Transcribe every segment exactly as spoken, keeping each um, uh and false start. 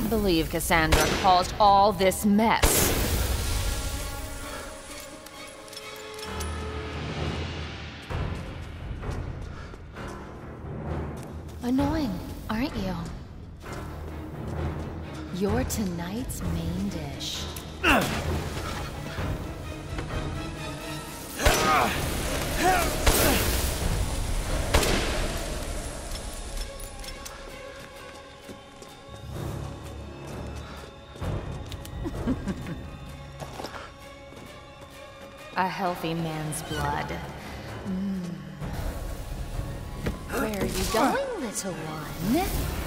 can't believe Cassandra caused all this mess. Annoying, aren't you? You're tonight's main dish. A healthy man's blood. Mm. Where are you going, little one?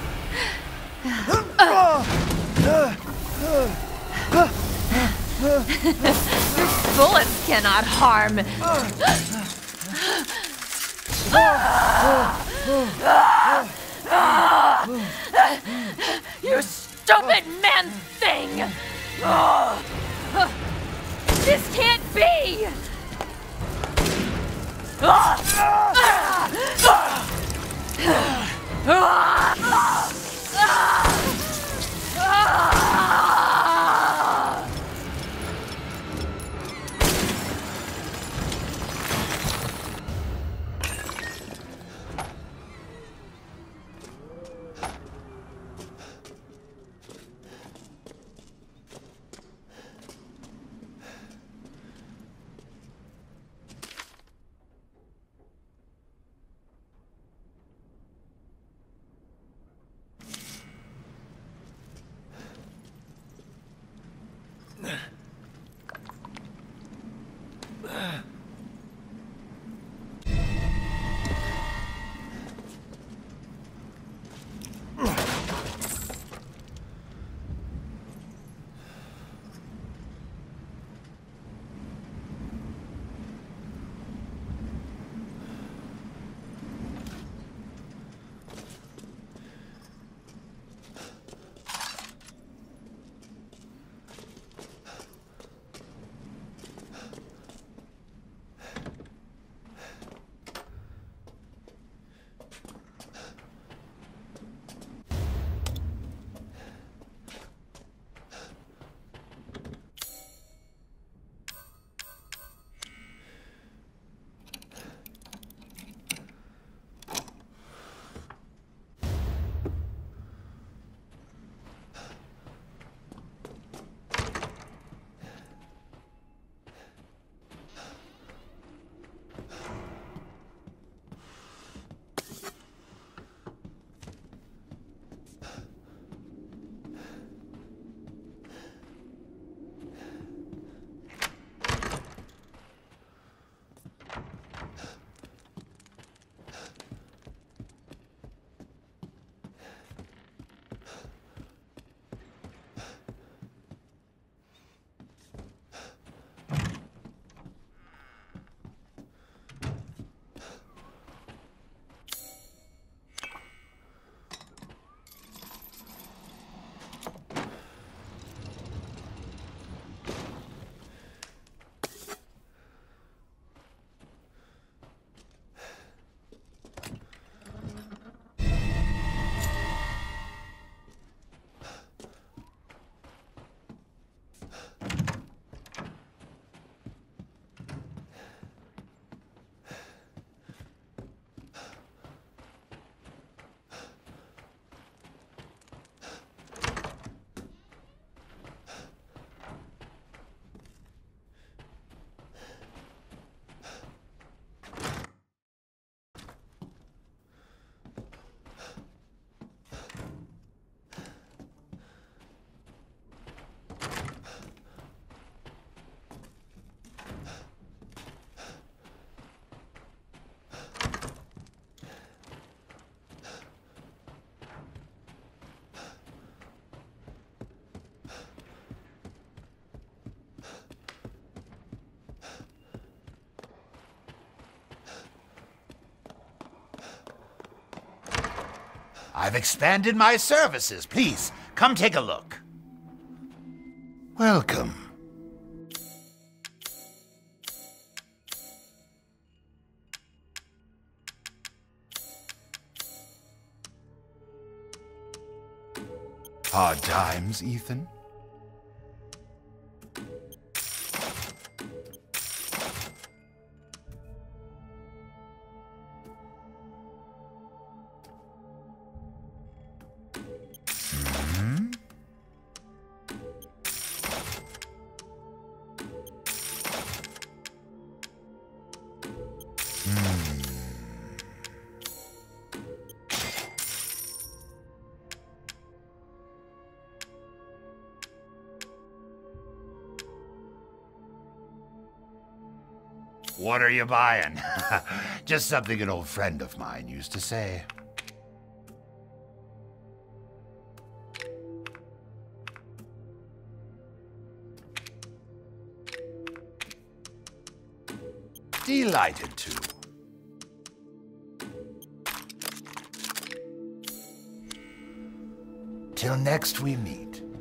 Bullets cannot harm. You stupid man thing! This can't be! I've expanded my services. Please, come take a look. Welcome. Hard times, Ethan? What are you buying? Just something an old friend of mine used to say. Delighted to. Till next we meet.